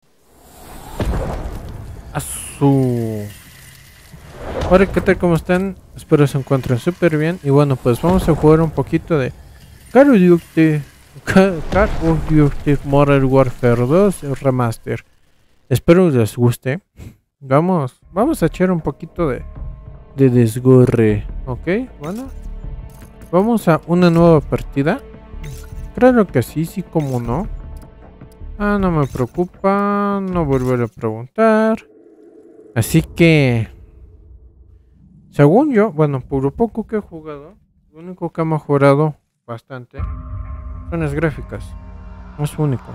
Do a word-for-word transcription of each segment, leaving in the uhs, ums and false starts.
A su... Hola, ¿qué tal? ¿Cómo están? Espero se encuentren súper bien. Y bueno, pues vamos a jugar un poquito de Call of Duty, Call of Duty Modern Warfare dos Remaster. Espero les guste. Vamos, vamos a echar un poquito de, de desgorre. Ok, bueno. Vamos a una nueva partida. Claro que sí, sí, como no. Ah, no me preocupa. No volveré a preguntar. Así que... Según yo, bueno, por lo poco que he jugado, lo único que ha mejorado bastante son las gráficas. No es único.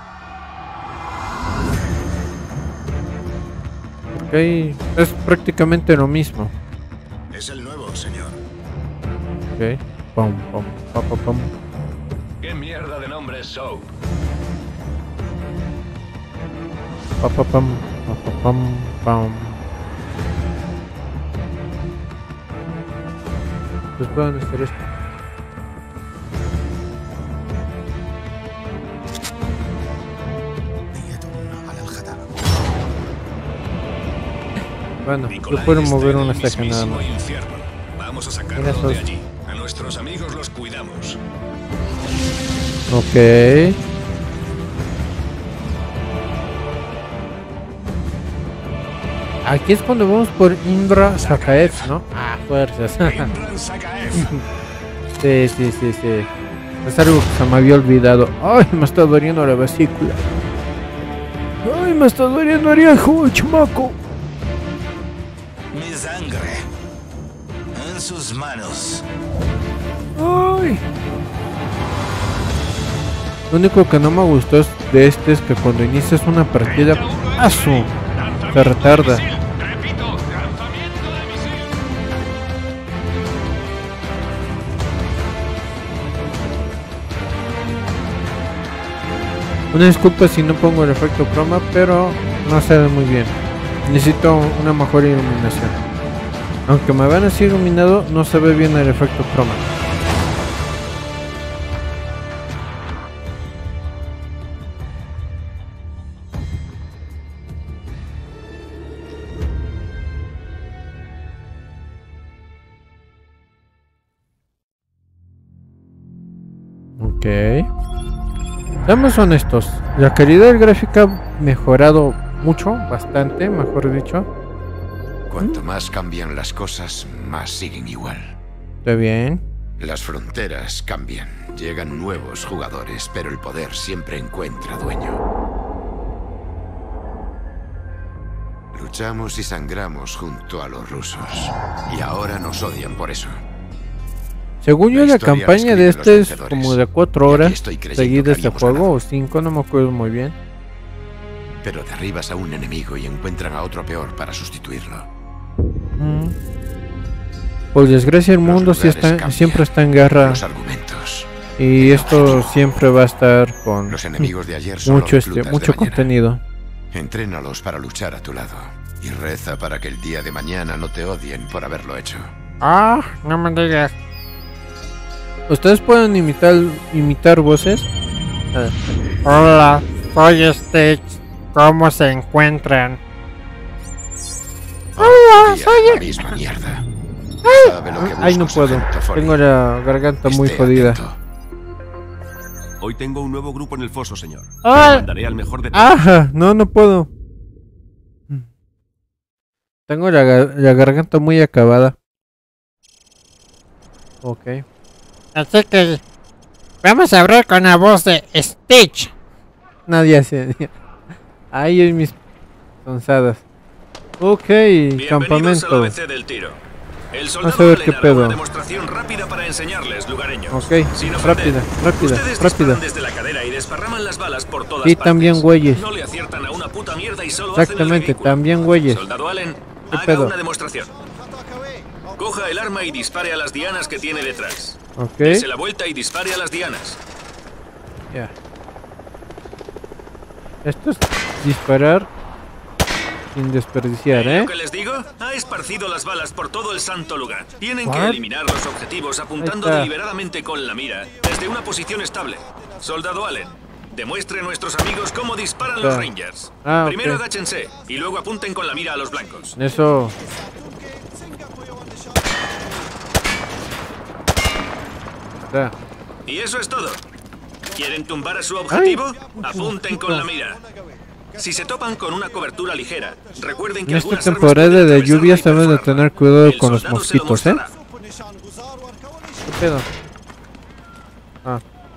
Ok, es prácticamente lo mismo. Es el nuevo, señor. Ok, pum, pum, pum, pum, pum. ¿Qué mierda de nombre es Soap? Pa, pa, pam, pa, pa, pam, pam. Pues pueden hacer esto. Bueno, yo puedo mover una estación nada más. Vamos a sacarlos de allí. A nuestros amigos los cuidamos. Ok. Aquí es cuando vamos por Indra Sakaev, ¿no? Ah, fuerzas. Sí, sí, sí, sí. Es algo que se me había olvidado. Ay, me está doliendo la vesícula. Ay, me está doliendo el viejo, chamaco. Mi sangre en sus manos. Ay. Lo único que no me gustó es de este es que cuando inicias una partida, ¡asu! Se retarda. Una disculpa si no pongo el efecto croma, pero no se ve muy bien. Necesito una mejor iluminación. Aunque me van a decir iluminado, no se ve bien el efecto croma. Ok. Seamos honestos, la calidad gráfica ha mejorado mucho, bastante, mejor dicho. Cuanto más cambian las cosas, más siguen igual. Está bien. Las fronteras cambian, llegan nuevos jugadores, pero el poder siempre encuentra dueño. Luchamos y sangramos junto a los rusos, y ahora nos odian por eso. Según yo, la campaña de este es como de cuatro horas seguidas de juego, o cinco, no me acuerdo muy bien. Pero derribas a un enemigo y encuentran a otro peor para sustituirlo. Mm. Por desgracia el mundo sí está, cambian, siempre está en guerra. Los argumentos. Y esto siempre va a estar con los enemigos de ayer mucho, este, mucho contenido. Entrénalos para luchar a tu lado. Y reza para que el día de mañana no te odien por haberlo hecho. Ah, no me digas. ¿Ustedes pueden imitar imitar voces? Eh. Hola, soy Stitch. ¿Cómo se encuentran? Hola, soy la misma mierda. ¿Sabe lo que Ay, no puedo. Tengo la garganta muy Esté jodida. atento. Hoy tengo un nuevo grupo en el foso, señor. Ah. Mandaré al mejor de todos. Ajá, no, no puedo. Tengo la, la garganta muy acabada. Ok. Así que vamos a hablar con la voz de Stitch. Nadie hace. Ahí hay mis tonzadas. Ok, campamento. Al A B C del tiro. El Vamos a ver qué pedo. Una demostración rápida para enseñarles, lugareños. Ok, Sin rápida, rápida, Ustedes rápida. desde la cadera y desparraman las balas por todas Y partes. también güeyes. No le aciertan a una puta mierda y solo Exactamente, hacen el ridículo. también güeyes. Soldado Allen, ¿Qué haga pedo? una demostración. Coja el arma y dispare a las dianas que tiene detrás. Ok. Dese la vuelta y dispare a las dianas. Ya. Esto es disparar sin desperdiciar, ¿Eh? ¿eh? ¿Lo que les digo? Ha esparcido las balas por todo el santo lugar. Tienen What? que eliminar los objetivos apuntando Ahí está. deliberadamente con la mira desde una posición estable. Soldado Allen, Demuestre a nuestros amigos cómo disparan Ah. los Rangers. Ah, Primero ok. agáchense y luego apunten con la mira a los blancos. Eso. Está. Y eso es todo. ¿Quieren tumbar a su objetivo? Apunten con la mira. Si se topan con una cobertura ligera, recuerden que En esta algunas armas temporada pueden de atravesarla lluvias y deben de perforarla. tener cuidado El con los soldado se lo mosquitos, ¿eh? mostrará. ¿Qué pedo? Ah.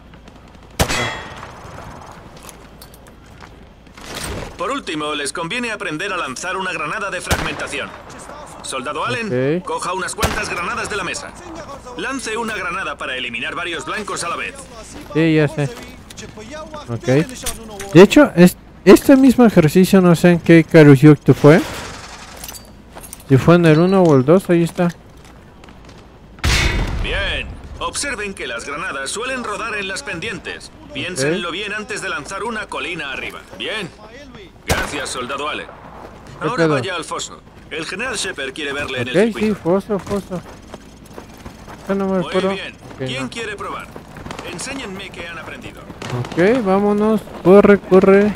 Por último, les conviene aprender a lanzar una granada de fragmentación. Soldado Allen, Ok. coja unas cuantas granadas de la mesa. Lance una granada para eliminar varios blancos a la vez. Sí, ya sé. Ok. De hecho, es, este mismo ejercicio no sé en qué Karuhyuki fue. Si fue en el uno o el dos, ahí está. Bien. Observen que las granadas suelen rodar en las pendientes. Piénsenlo bien antes de lanzar una colina arriba. Bien. Gracias, soldado Allen. ¿Qué Ahora pedo? vaya al foso. El general Shepard quiere verle en Ok, el sí, circuito. foso, foso. Yo no me Muy acuerdo. bien. Ok, ¿Quién no. quiere probar? Enséñenme qué han aprendido. Ok, vámonos. Corre, corre.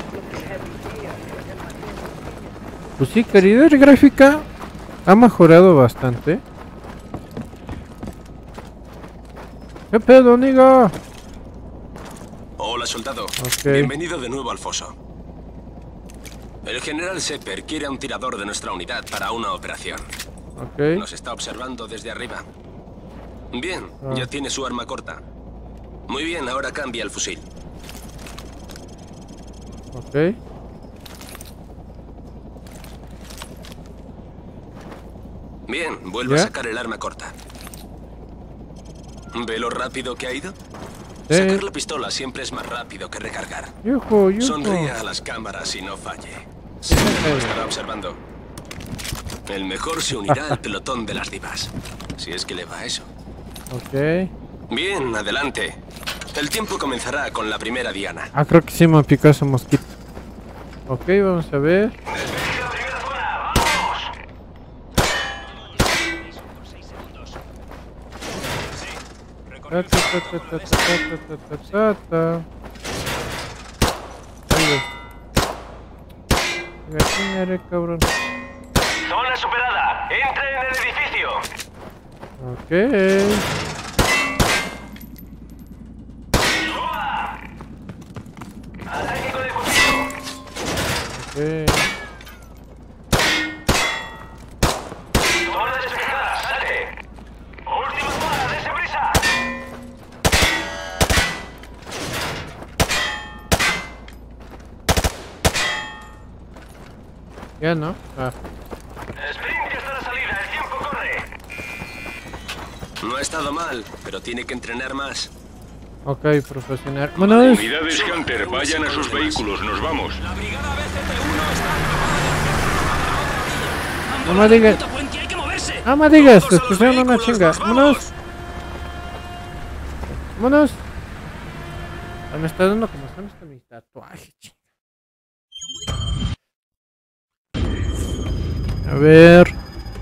Pues sí, calidad gráfica ha mejorado bastante. ¿Qué pedo, niga? Hola, soldado. Ok. Bienvenido de nuevo al foso. El general Shepard quiere a un tirador de nuestra unidad para una operación. Ok. Nos está observando desde arriba. Bien, Ah. ya tiene su arma corta. Muy bien, ahora cambia el fusil. Ok. Bien, vuelve ¿Ya? a sacar el arma corta. ¿Ve lo rápido que ha ido? Sí. Sacar la pistola siempre es más rápido que recargar. Yujo, yujo. Sonríe a las cámaras y no falle. Sí. Lo estará observando. El mejor se unirá al pelotón de las divas. Si es que le va eso. Ok. Bien, adelante. El tiempo comenzará con la primera diana. Ah, creo que sí me picó ese mosquito. Ok, vamos a ver. Ta, ta, ta, ta, ta, ta, ta, ta, ta, ta. Ahí ves. Venga, chingaré, cabrón. Zona superada. Entre en el edificio. Ok. Ataque con el cuchillo. Ok. Zona despejada. Salte. Última zona. Dese prisa. Ya no. Ah. Sprint hasta la salida. El tiempo corre. No ha estado mal, pero tiene que entrenar más. Ok, profesional. Bueno, es... Unidades Hunter, vayan a sus vehículos, nos vamos. No me digas. No me digas, te pusieron una chinga. Vámonos. Vámonos. Ah, me está dando como son hasta mi tatuaje, chinga. A ver.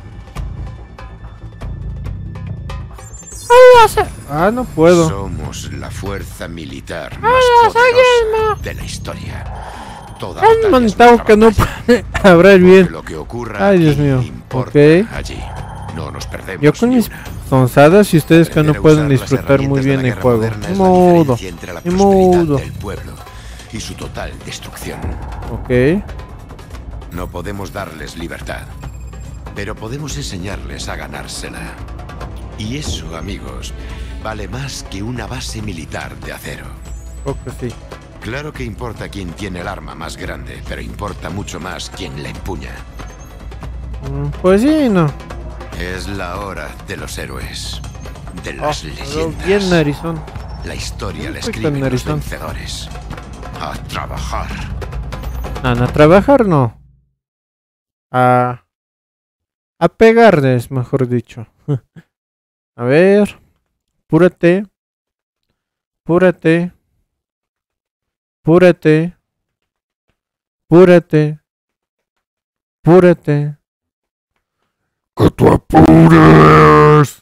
Ah, no puedo. Somos la fuerza militar más poderosa de la historia. Toda Han batalla es montado nuestra que no batalla. puede hablar bien. Porque lo que ocurra Ay, Dios aquí mío. importa Ok. allí. No nos perdemos Yo con ni mis una. sonzadas y ustedes que no Aprender a pueden usar las disfrutar muy herramientas de bien la el guerra juego. moderna Ni es la modo. diferencia entre la Ni prosperidad modo. del pueblo y su total destrucción. Ok. No podemos darles libertad, pero podemos enseñarles a ganársela. Y eso, amigos, vale más que una base militar de acero. Poco sí. Claro que importa quién tiene el arma más grande, pero importa mucho más quién la empuña. Mm, Pues sí, no. Es la hora de los héroes, de Oh, las pero leyendas. bien narizón. La historia la Estoy tan escriben los narizón. vencedores. A trabajar. Ah, no, a trabajar no. A... A pegarles, mejor dicho. A ver. Púrate. Púrate. Púrate. Púrate. Púrate. ¡Que te apures!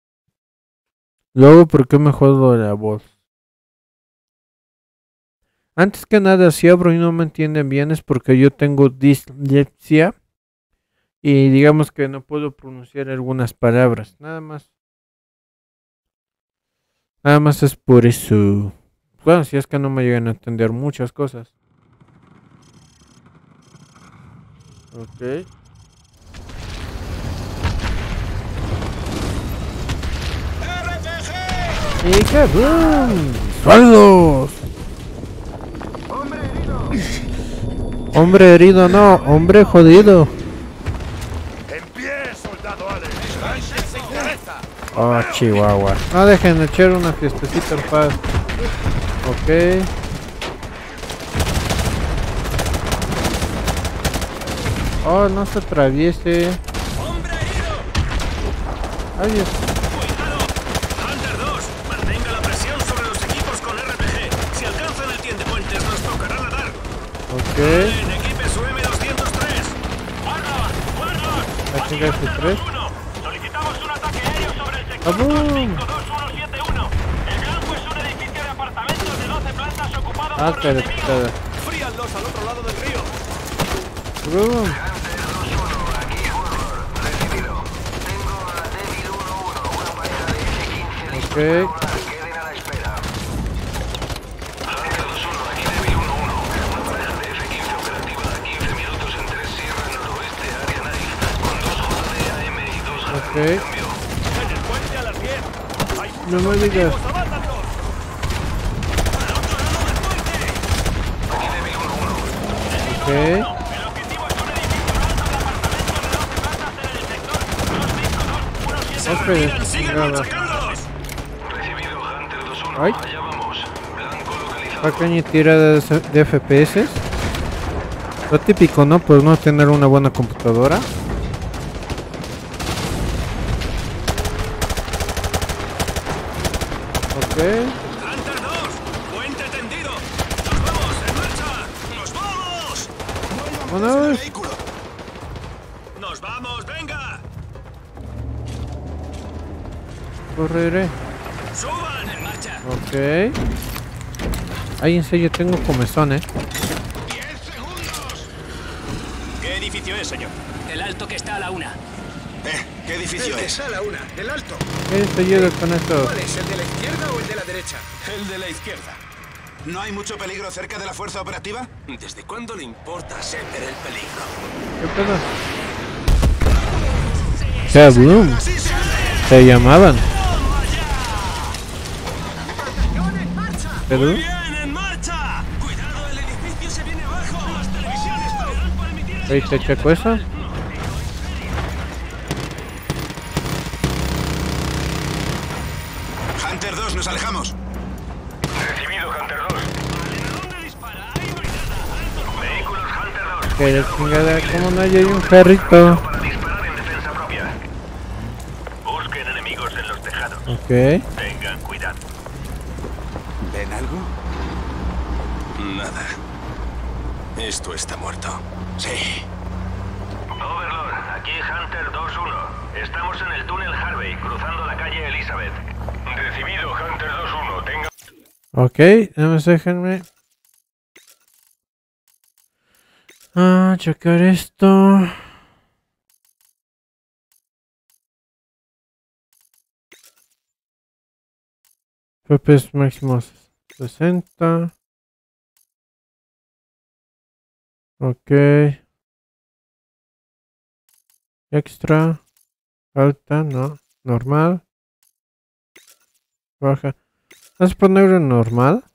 Luego, ¿por qué me jodo la voz? Antes que nada, si abro y no me entienden bien es porque yo tengo dislexia y digamos que no puedo pronunciar algunas palabras, nada más. Nada más es por eso. Bueno, si es que no me llegan a entender muchas cosas. Ok. ¡Y cabrón! ¡Sueldos! Hombre herido, no, hombre jodido. En pie, soldado Alex. Oh, Chihuahua. No dejen de echar una fiestecita en paz. Ok. Oh, no se atraviese. Ay, Dios. ¡Cuidado! Hunter dos, mantenga la presión sobre los equipos con R P G. Si alcanzan el tiendepuentes, nos tocará nadar. Ok. En equipe su M doscientos tres. ¡Guarda! ¡Guarda! Aquí hay tres. Solicitamos un ataque aéreo sobre el sector ¡Abum! cinco dos uno siete uno. El blanco es un edificio de apartamentos de doce plantas ocupado Ah, por que los de enemigos. Fríanlos al otro lado del río. ¡Abum! Ok. Ok. En el puente a las diez. Hay No me digas. ¡abátanlos! Ok. El objetivo es un edificio alto de apartamentos de doce plantas en el sector dos cinco dos uno siete. Ok, Retiran, sigan chingada. machacándolos. Ay. Pequeña tirada de, de F P S. Lo típico, ¿no? Pues no tener una buena computadora. Ok. Hunter dos, puente tendido. Nos vamos, en marcha. Nos vamos. Vámonos. Nos vamos, venga. Correré. Suban en marcha. Ok. Ay, en serio, tengo comezón, eh. diez segundos. ¿Qué edificio es, señor? El alto que está a la una. Eh, ¿qué edificio es? A la una, el alto. ¿Qué estoy yo con esto? ¿Cuál es, el de la izquierda o el de la derecha? El de la izquierda. ¿No hay mucho peligro cerca de la fuerza operativa? ¿Desde cuándo le importa a Sepper el peligro? ¿Qué pedo? Kaboom. Se llamaban. ¿Perdón? ¡Bien, en marcha! ¡Cuidado, el edificio se viene abajo! ¡Las televisiones podrán permitir Ahí te checo eso. Hunter dos, nos alejamos. Recibido, Hunter dos. ¿Dónde dispara? Ahí no hay nada. Alto. Vehículos Hunter dos. Que la chingada, ¿cómo no hay un perrito? Para disparar en defensa propia. Busquen enemigos en los tejados. Ok. Tengan cuidado. ¿Ven algo? Nada. Esto está muerto. Sí. Overlord, aquí Hunter dos uno. Estamos en el túnel Harvey, cruzando la calle Elizabeth. Recibido, Hunter dos uno. Tenga... Ok, nada más déjenme. Ah, checar esto. F P S máximos sesenta. Ok. Extra. Alta, no. Normal. Baja. Vamos a ponerlo en normal.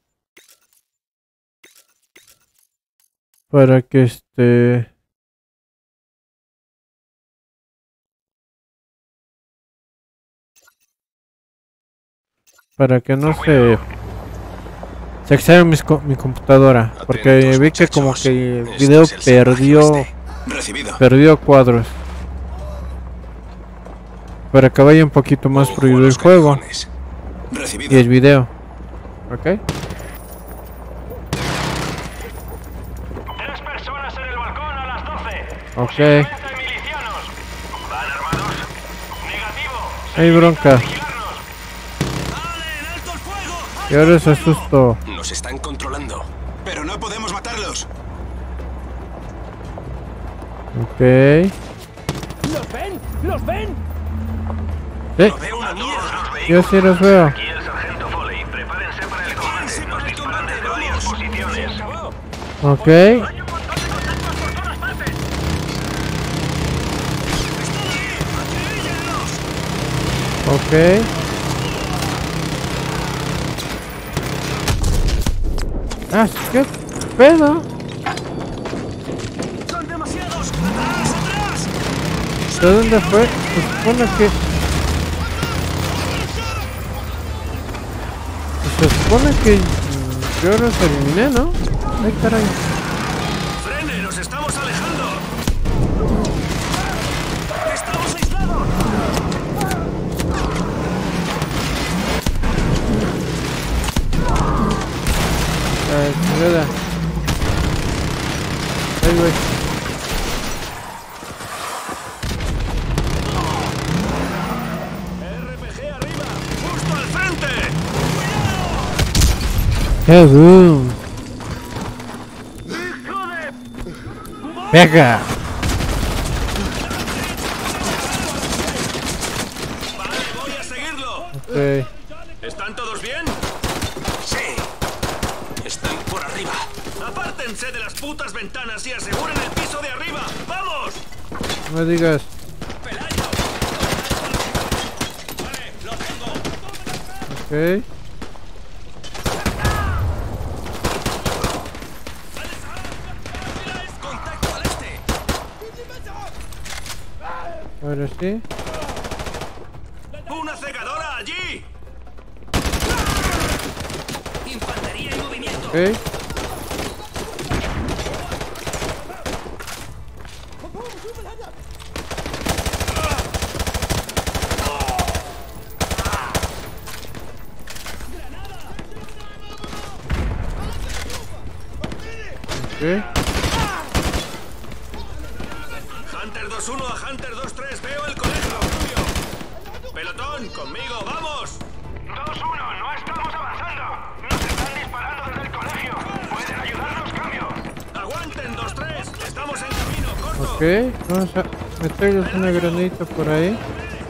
Para que este... Para que no se... Se exceda mis co- mi computadora. Porque Atentos, vi que como muchachos. que el Este video es el salvaje perdió... oeste. Recibido. Perdió cuadros. Para que vaya un poquito más Ojo a fluido el los juego. callejones. Recibido. Y el video. Ok. Tres personas en el balcón a las doce. Ok. Posiblemente milicianos. ¿Van armados? Negativo. Hay bronca. Vigilarnos. ¡Vale, en alto el fuego! Y ahora se asustó. Nos están controlando. Pero no podemos matarlos. Ok. ¿Los ven? ¿Los ven? Sí. No veo una mierda. Yo sí los veo. Aquí el sargento Foley. Prepárense para el combate. Nos disparan desde varias posiciones. Ok. Ok. Ah, ¿qué pedo? ¡Son demasiados! ¡Atrás, atrás! ¿De dónde fue? Se supone que... Se supone que yo los eliminé, ¿no? Ay, caray. ¡Frene! ¡Nos estamos alejando! ¡Estamos aislados! Ay, ayuda. Ay, güey. R P G arriba. ¡Justo al frente! ¡Qué boom! ¡Venga! Vale, voy a seguirlo. Ok. ¿Están todos bien? Sí. Están por arriba. Apártense de las putas ventanas y aseguren el piso de arriba. ¡Vamos! No me digas. Vale, lo tengo. Ok. ¡Contacto al este! Ahora sí. ¡Una cegadora allí! ¡Infantería en movimiento! Ok. Ok. Hunter dos uno a Hunter dos tres. Veo el colegio. Cambio. Pelotón, conmigo, vamos. dos uno, no estamos avanzando. Nos están disparando desde el colegio. ¿Pueden ayudarnos, cambio? Aguanten, dos tres. Estamos en camino, corto. Ok. Vamos a meterles una granita por ahí.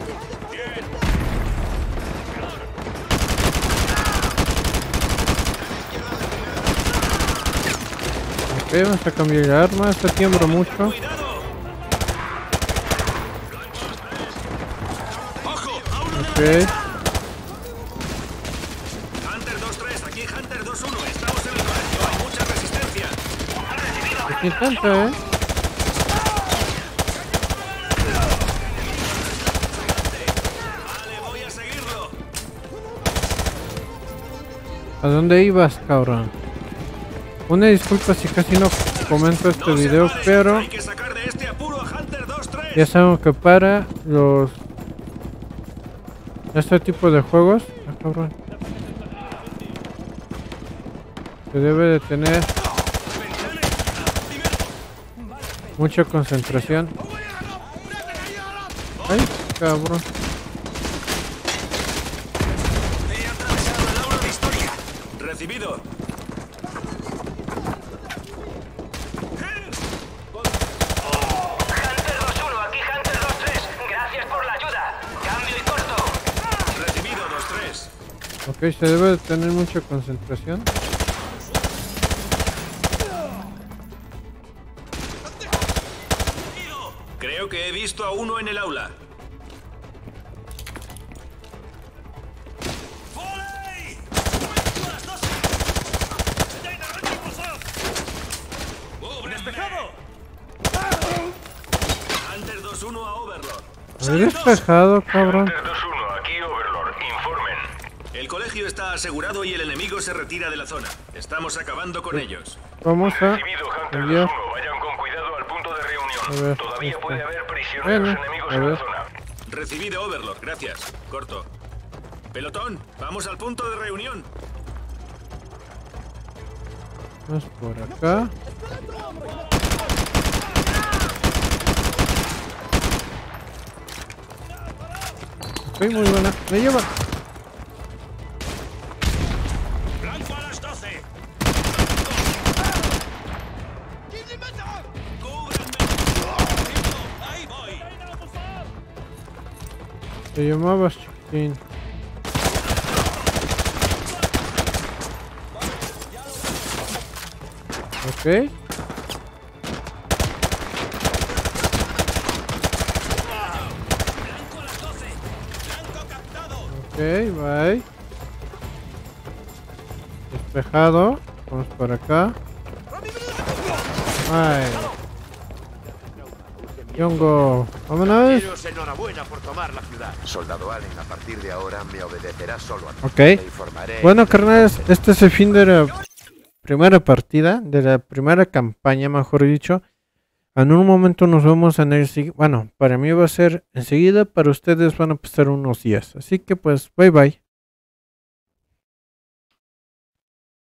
Ok, vamos a cambiar de arma. Esta tiembla mucho. Cuidado. Ojo, a uno de la Ok. derecha. Hunter dos tres, aquí Hunter dos uno. Estamos en el colegio. Hay mucha resistencia. Aquí intenta, eh. Vale, voy a seguirlo. ¿A dónde ibas, cabrón? Una disculpa si casi no comento este No se video, paren. pero Hay que sacar de este apuro a Hunter dos tres. ya sabemos que para los este tipo de juegos, ah, cabrón, se debe de tener mucha concentración. Ay, cabrón. He atravesado el aula de historia. Recibido. Hunter dos uno, aquí Hunter dos tres. Gracias por la ayuda. Cambio y corto. Recibido, dos tres. Ok, se debe de tener mucha concentración. Creo que he visto a uno en el aula. ¡Despejado! Hunter dos uno a Overlord. ¿He despejado, cabrón? Hunter dos uno, aquí Overlord. Informen. El colegio está asegurado y el enemigo se retira de la zona. Estamos acabando con ellos. Vamos a Recibido, Hunter enviar. dos uno. Vayan con cuidado al punto de reunión. A ver, Todavía este. puede haber prisioneros Bueno, enemigos a en la ver. zona. Recibido, Overlord. Gracias. Corto. Pelotón, vamos al punto de reunión. Vamos por acá. Ok, muy buena. Me lleva. ¡Blanco a las doce! Te llamabas chiquitín. Ok. Ok, bye. Despejado. Vamos por acá. Ay. Yongo, vámonos. Enhorabuena por tomar la ciudad. Soldado Allen, a partir de ahora me obedecerá solo a ti. Ok. Te informaré. Bueno, carnales, este es el fin de la primera partida, de la primera campaña, mejor dicho. En un momento nos vemos en el siguiente. Bueno, para mí va a ser enseguida, para ustedes van a pasar unos días. Así que pues, bye bye.